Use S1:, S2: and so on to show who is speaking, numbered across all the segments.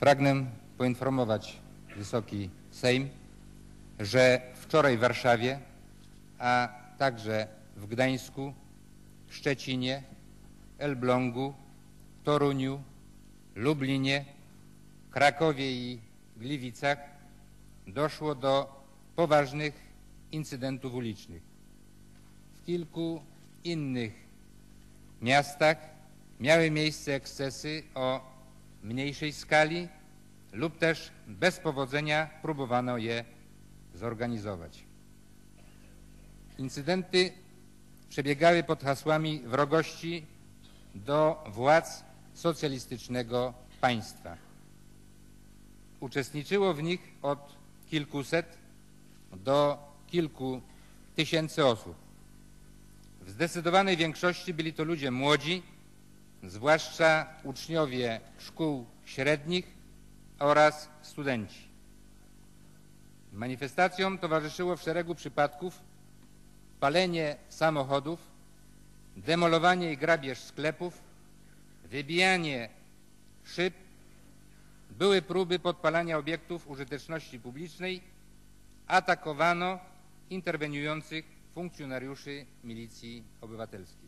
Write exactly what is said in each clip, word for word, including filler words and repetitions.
S1: Pragnę poinformować Wysoki Sejm, że wczoraj w Warszawie, a także w Gdańsku, Szczecinie, Elblągu, Toruniu, Lublinie, Krakowie i Gliwicach doszło do poważnych incydentów ulicznych. W kilku innych miastach miały miejsce ekscesy o mniejszej skali lub też bez powodzenia próbowano je zorganizować. Incydenty przebiegały pod hasłami wrogości do władz socjalistycznego państwa. Uczestniczyło w nich od kilkuset do kilku tysięcy osób. W zdecydowanej większości byli to ludzie młodzi, zwłaszcza uczniowie szkół średnich oraz studenci. Manifestacjom towarzyszyło w szeregu przypadków palenie samochodów, demolowanie i grabież sklepów, wybijanie szyb, były próby podpalania obiektów użyteczności publicznej, atakowano interweniujących funkcjonariuszy milicji obywatelskiej.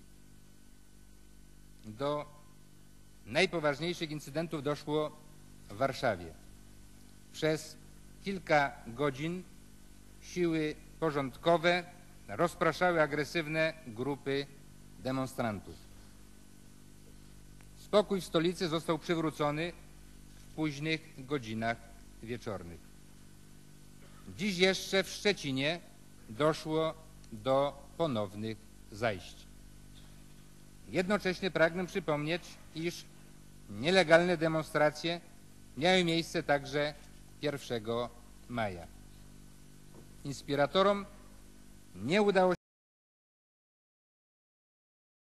S1: Do najpoważniejszych incydentów doszło w Warszawie. Przez kilka godzin siły porządkowe rozpraszały agresywne grupy demonstrantów. Spokój w stolicy został przywrócony w późnych godzinach wieczornych. Dziś jeszcze w Szczecinie doszło do ponownych zajść. Jednocześnie pragnę przypomnieć, iż nielegalne demonstracje miały miejsce także pierwszego maja. Inspiratorom nie udało